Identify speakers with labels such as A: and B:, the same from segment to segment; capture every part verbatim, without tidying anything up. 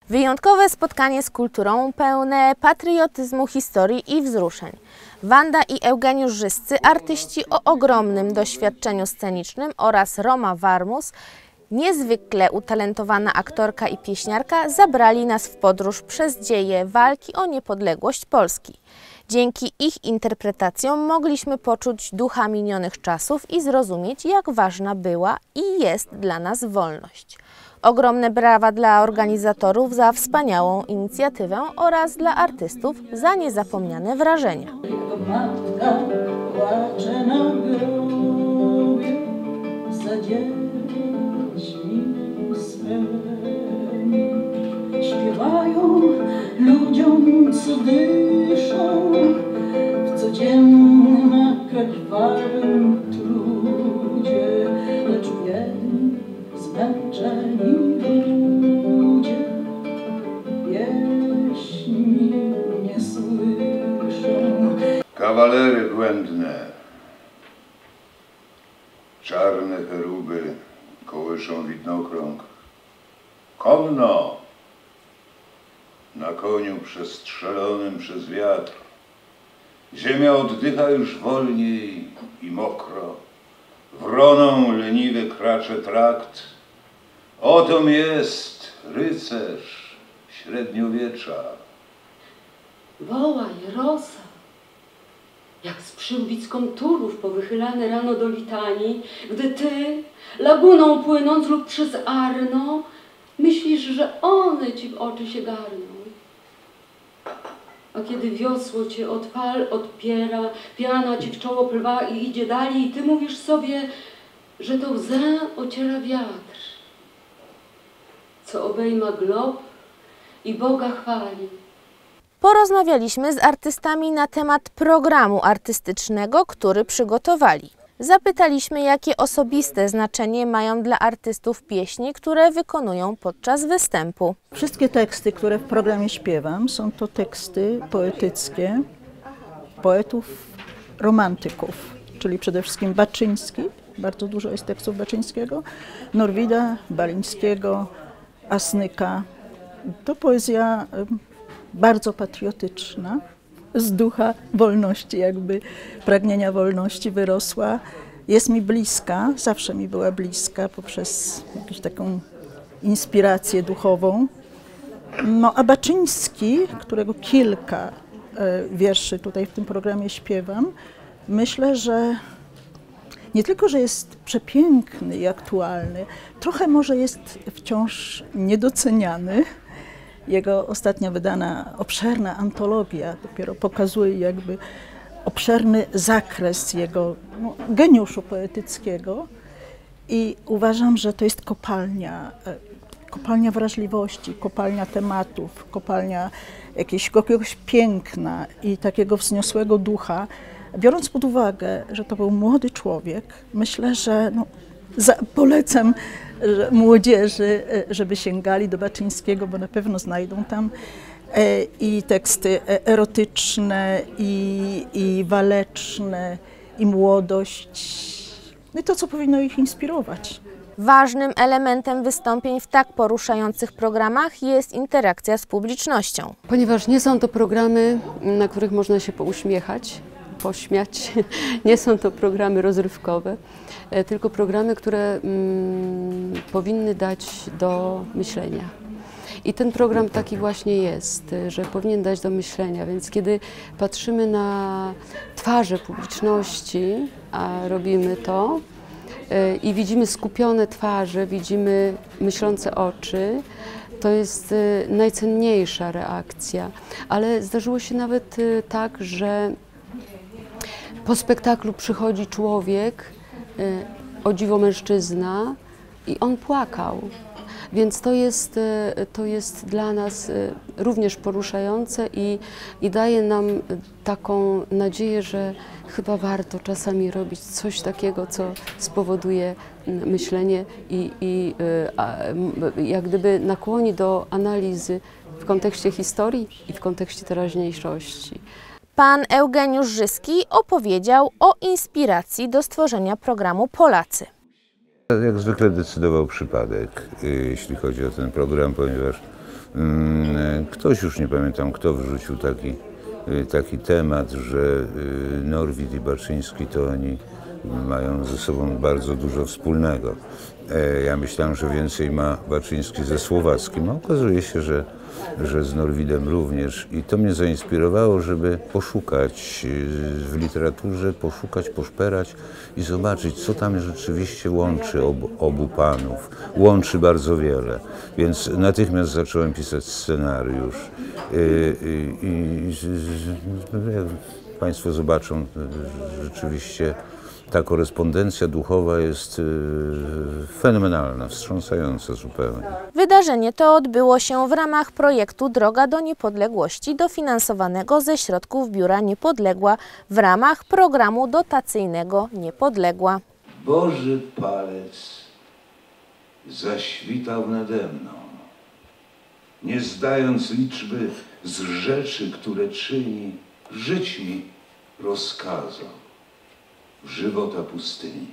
A: Wyjątkowe spotkanie z kulturą, pełne patriotyzmu, historii i wzruszeń. Wanda i Eugeniusz Żyscy, artyści o ogromnym doświadczeniu scenicznym, oraz Roma Warmus, niezwykle utalentowana aktorka i pieśniarka, zabrali nas w podróż przez dzieje walki o niepodległość Polski. Dzięki ich interpretacjom mogliśmy poczuć ducha minionych czasów i zrozumieć, jak ważna była i jest dla nas wolność. Ogromne brawa dla organizatorów za wspaniałą inicjatywę oraz dla artystów za niezapomniane wrażenia.
B: Matka płacze na grobie za dziećmi swymi. Śpiewają ludziom, co dyszą w codziennym, krwawym trudzie, lecz biedni, zmęczeni ludzie pieśni nie słyszą.
C: Kawalery błędne, czarne cheruby kołyszą widnokrąg. Konno, na koniu przestrzelonym przez wiatr. Ziemia oddycha już wolniej i mokro. Wroną leniwy kracze trakt. Otom jest rycerz średniowiecza.
D: Wołaj, rosa, jak z przyłbic konturów powychylane rano do litanii, gdy ty, laguną płynąc lub przez Arno, myślisz, że one ci w oczy się garną. A kiedy wiosło cię od fal odpiera, piana ci w czoło pływa i idzie dalej, i ty mówisz sobie, że to łzę ociera wiatr, co obejma glob i Boga chwali.
A: Porozmawialiśmy z artystami na temat programu artystycznego, który przygotowali. Zapytaliśmy, jakie osobiste znaczenie mają dla artystów pieśni, które wykonują podczas występu.
E: Wszystkie teksty, które w programie śpiewam, są to teksty poetyckie poetów romantyków, czyli przede wszystkim Baczyński, bardzo dużo jest tekstów Baczyńskiego, Norwida, Balińskiego, Asnyka. To poezja bardzo patriotyczna, z ducha wolności, jakby pragnienia wolności wyrosła. Jest mi bliska, zawsze mi była bliska poprzez jakąś taką inspirację duchową. No a Baczyński, którego kilka wierszy tutaj w tym programie śpiewam, myślę, że nie tylko, że jest przepiękny i aktualny, trochę może jest wciąż niedoceniany. Jego ostatnio wydana obszerna antologia dopiero pokazuje jakby obszerny zakres jego no, geniuszu poetyckiego i uważam, że to jest kopalnia, kopalnia wrażliwości, kopalnia tematów, kopalnia jakiegoś, jakiegoś piękna i takiego wzniosłego ducha. Biorąc pod uwagę, że to był młody człowiek, myślę, że no, za, polecam że młodzieży, żeby sięgali do Baczyńskiego, bo na pewno znajdą tam e, i teksty erotyczne, i, i waleczne, i młodość, no i to, co powinno ich inspirować.
A: Ważnym elementem wystąpień w tak poruszających programach jest interakcja z publicznością.
D: Ponieważ nie są to programy, na których można się pouśmiechać, pośmiać, nie są to programy rozrywkowe, tylko programy, które mm, powinny dać do myślenia. I ten program taki właśnie jest, że powinien dać do myślenia, więc kiedy patrzymy na twarze publiczności, a robimy to, y, i widzimy skupione twarze, widzimy myślące oczy, to jest y, najcenniejsza reakcja. Ale zdarzyło się nawet y, tak, że po spektaklu przychodzi człowiek, o dziwo mężczyzna, i on płakał. Więc to jest, to jest dla nas również poruszające i, i daje nam taką nadzieję, że chyba warto czasami robić coś takiego, co spowoduje myślenie i, i jak gdyby nakłoni do analizy w kontekście historii i w kontekście teraźniejszości.
A: Pan Eugeniusz Żyscy opowiedział o inspiracji do stworzenia programu Polacy.
C: Jak zwykle decydował przypadek, jeśli chodzi o ten program, ponieważ Ktoś, już nie pamiętam kto, wrzucił taki, taki temat, że Norwid i Baczyński to oni mają ze sobą bardzo dużo wspólnego. Ja myślałem, że więcej ma Baczyński ze Słowackim, a okazuje się, że, że z Norwidem również. I to mnie zainspirowało, żeby poszukać w literaturze, poszukać, poszperać i zobaczyć, co tam rzeczywiście łączy obu, obu panów. Łączy bardzo wiele, więc natychmiast zacząłem pisać scenariusz. I, i, i, jak Państwo zobaczą, rzeczywiście ta korespondencja duchowa jest fenomenalna, wstrząsająca zupełnie.
A: Wydarzenie to odbyło się w ramach projektu Droga do Niepodległości, dofinansowanego ze środków Biura Niepodległa w ramach programu dotacyjnego Niepodległa.
C: Boży palec zaświtał nade mną, nie zdając liczby z rzeczy, które czyni, żyć mi rozkazał. Żywota pustyni.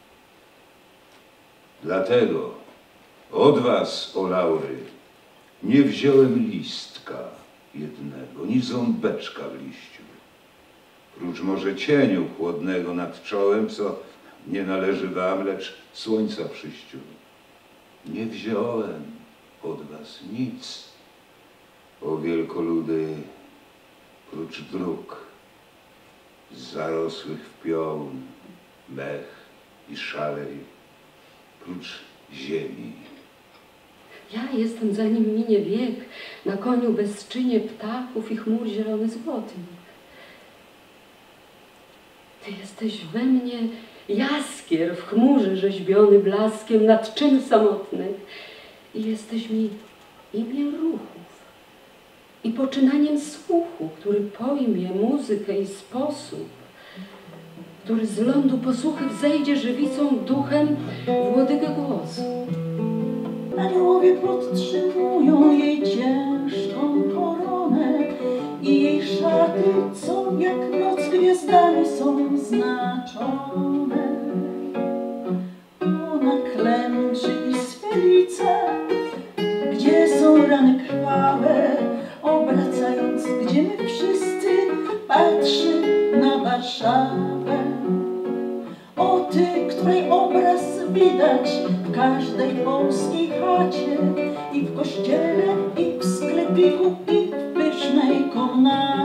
C: Dlatego od was, o laury, nie wziąłem listka jednego, ni ząbeczka w liściu. Prócz może cieniu chłodnego nad czołem, co nie należy wam, lecz słońca przyjściu. Nie wziąłem od was nic, o wielkoludy, prócz dróg zarosłych w piołun, mech i szalej, prócz ziemi.
F: Ja jestem, zanim minie wiek, na koniu bezczynie ptaków i chmur zielony złotym. Ty jesteś we mnie jaskier w chmurze rzeźbiony blaskiem nad czyn samotnych i jesteś mi imię ruchów i poczynaniem słuchu, który pojmie muzykę i sposób, który z lądu posłuchy wzejdzie żywicą duchem włodygę głosu.
B: Aniołowie podtrzymują jej ciężką koronę i jej szaty, co jak noc gwiazdami są znaczone. Ona klęczy i swe lice, gdzie są rany krwawe, obracając, gdzie my wszyscy patrzy na Warszawę. O ty, której obraz widać w każdej polskiej chacie, i w kościele, i w sklepiku, i w pysznej komnacie.